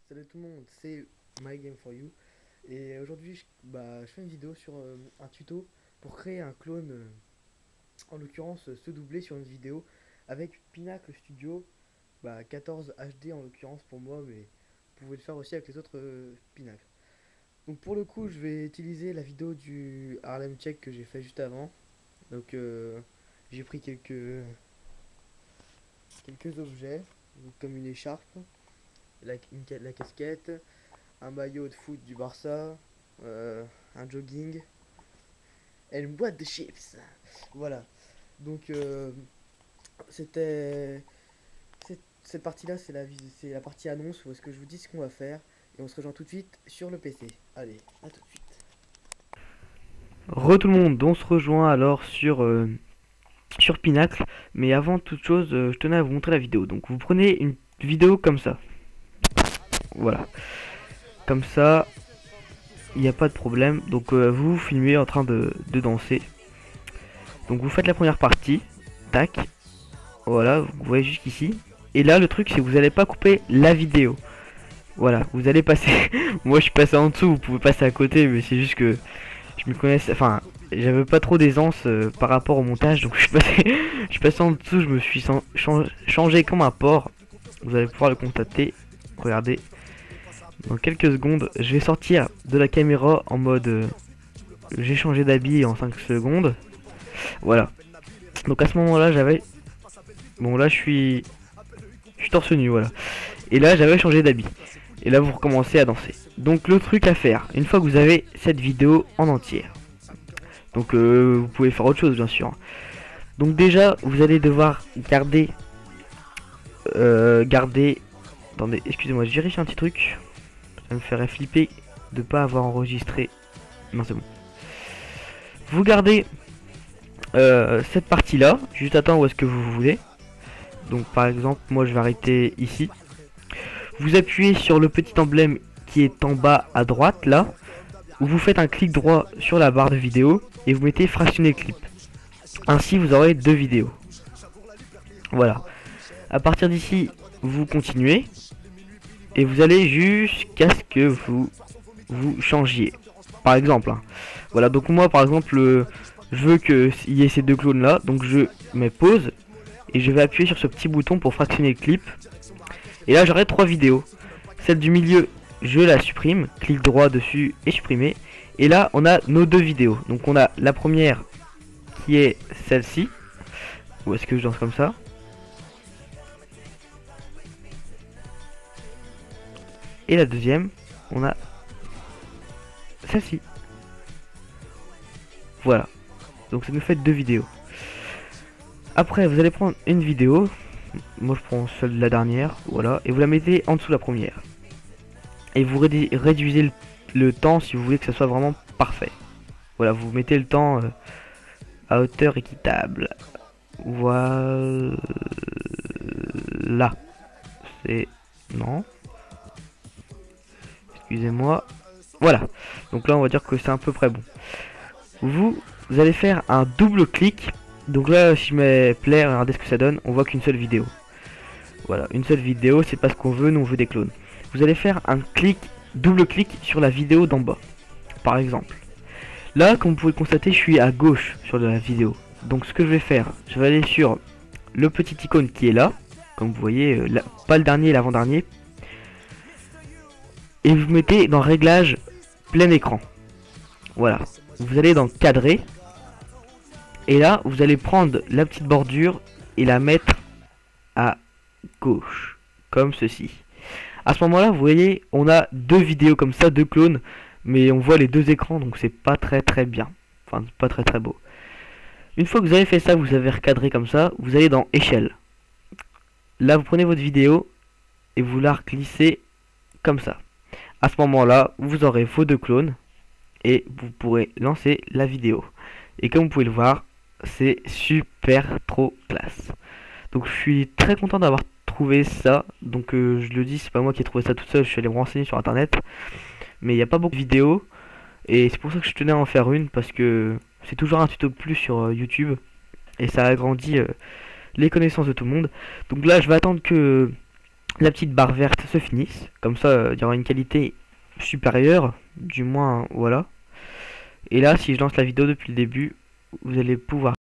Salut tout le monde, c'est My Game for You et aujourd'hui je fais une vidéo sur un tuto pour créer un clone, en l'occurrence se doubler sur une vidéo avec Pinacle Studio 14 HD en l'occurrence pour moi, mais vous pouvez le faire aussi avec les autres Pinacle. Donc pour le coup je vais utiliser la vidéo du Harlem Check que j'ai fait juste avant. Donc j'ai pris quelques objets, donc comme une écharpe, la casquette, un maillot de foot du Barça, un jogging et une boîte de chips. Voilà. Donc c'était cette partie-là, c'est la partie annonce où est-ce que je vous dis ce qu'on va faire et on se rejoint tout de suite sur le PC. Allez, à tout de suite. Re tout le monde, on se rejoint alors sur Pinacle, mais avant toute chose, je tenais à vous montrer la vidéo. Donc vous prenez une vidéo comme ça, voilà, comme ça, il n'y a pas de problème. Donc vous filmez en train de danser. Donc vous faites la première partie, tac, voilà, vous voyez jusqu'ici. Et là le truc c'est que vous n'allez pas couper la vidéo. Voilà, vous allez passer, moi je suis passé en dessous, vous pouvez passer à côté, mais c'est juste que je me connaissais, enfin, j'avais pas trop d'aisance par rapport au montage, donc je suis passé en dessous, je me suis changé comme un porc. Vous allez pouvoir le constater. Regardez, dans quelques secondes, je vais sortir de la caméra en mode, j'ai changé d'habit en 5 secondes. Voilà. Donc à ce moment-là, bon là je suis torse nu, voilà. Et là, j'avais changé d'habit. Et là, vous recommencez à danser. Donc le truc à faire, une fois que vous avez cette vidéo en entière. Donc vous pouvez faire autre chose bien sûr. Donc déjà vous allez devoir garder. Attendez, excusez-moi, je vérifie un petit truc. Ça me ferait flipper de pas avoir enregistré. Non c'est bon. Vous gardez cette partie là, juste à temps où est-ce que vous voulez. Donc par exemple moi je vais arrêter ici. Vous appuyez sur le petit emblème qui est en bas à droite là. Où vous faites un clic droit sur la barre de vidéo et vous mettez fractionner le clip. Ainsi vous aurez deux vidéos. Voilà. À partir d'ici, vous continuez et vous allez jusqu'à ce que vous changiez. Par exemple, hein. Voilà, donc moi par exemple, je veux qu'il y ait ces deux clones là, donc je mets pause et je vais appuyer sur ce petit bouton pour fractionner le clip. Et là j'aurai trois vidéos. Celle du milieu, je la supprime, clic droit dessus et supprimer. Et là on a nos deux vidéos. Donc on a la première qui est celle-ci. Où est-ce que je danse comme ça? Et la deuxième, on a celle-ci. Voilà. Donc ça nous fait deux vidéos. Après, vous allez prendre une vidéo. Moi, je prends celle de la dernière. Voilà. Et vous la mettez en dessous de la première. Et vous réduisez le temps si vous voulez que ça soit vraiment parfait. Voilà, vous mettez le temps à hauteur équitable. Voilà. C'est... Non. Excusez-moi. Voilà. Donc là, on va dire que c'est à peu près bon. Vous allez faire un double clic. Donc là, si je mets play, regardez ce que ça donne. On voit qu'une seule vidéo. Voilà, une seule vidéo, c'est pas ce qu'on veut. Nous, on veut des clones. Vous allez faire un double clic sur la vidéo d'en bas. Par exemple. Là, comme vous pouvez le constater, je suis à gauche sur la vidéo. Donc ce que je vais faire, je vais aller sur le petit icône qui est là. Comme vous voyez, pas le dernier, l'avant-dernier. Et vous mettez dans réglage plein écran. Voilà. Vous allez dans cadrer. Et là, vous allez prendre la petite bordure et la mettre à gauche. Comme ceci. À ce moment-là, vous voyez, on a deux vidéos comme ça, deux clones. Mais on voit les deux écrans, donc c'est pas très bien. Enfin, pas très beau. Une fois que vous avez fait ça, vous avez recadré comme ça, vous allez dans échelle. Là, vous prenez votre vidéo et vous la glissez comme ça. À ce moment-là, vous aurez vos deux clones et vous pourrez lancer la vidéo. Et comme vous pouvez le voir, c'est super trop classe. Donc je suis très content d'avoir trouvé ça. Donc je le dis, c'est pas moi qui ai trouvé ça tout seul, je suis allé me renseigner sur internet. Mais il n'y a pas beaucoup de vidéos. Et c'est pour ça que je tenais à en faire une, parce que c'est toujours un tuto de plus sur YouTube. Et ça agrandit les connaissances de tout le monde. Donc là, je vais attendre que la petite barre verte se finisse. Comme ça, il y aura une qualité supérieure, du moins, voilà. Et là, si je lance la vidéo depuis le début, vous allez pouvoir